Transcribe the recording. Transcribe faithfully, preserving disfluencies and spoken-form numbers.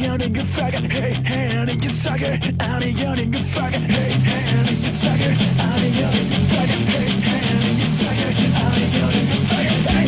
young nigga faggot. Hey, hey, nigga sucker. I'm a young nigga faggot. Hey, hey, nigga sucker. I'm a young nigga faggot. Hey, hey, nigga sucker. I'm a young nigga faggot. Hey.